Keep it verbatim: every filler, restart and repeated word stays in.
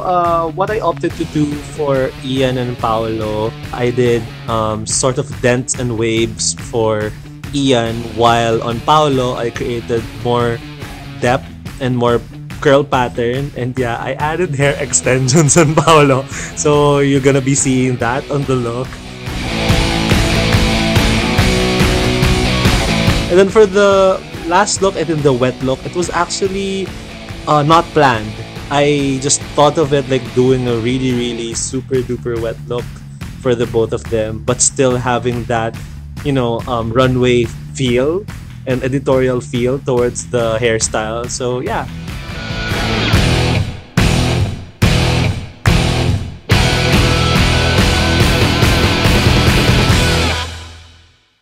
uh, what I opted to do for Ian and Paolo, I did um, sort of dents and waves for Ian, while on Paolo, I created more depth and more curl pattern. And yeah, I added hair extensions on Paolo. So you're gonna be seeing that on the look. And then for the last look, and then the wet look, it was actually uh, not planned. I just thought of it like doing a really, really super duper wet look for the both of them, but still having that, you know, um, runway feel and editorial feel towards the hairstyle. So yeah,